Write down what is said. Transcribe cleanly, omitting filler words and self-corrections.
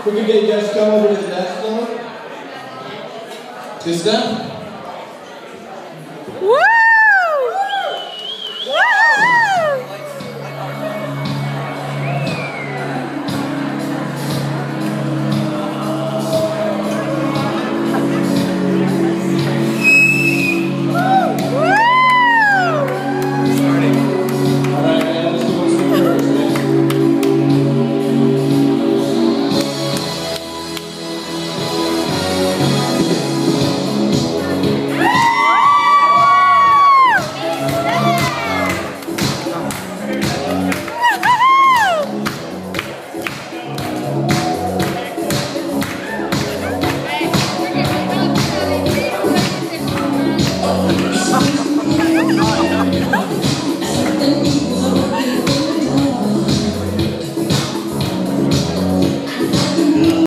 We can get you guys to come over to the dance floor. Good stuff. Woo!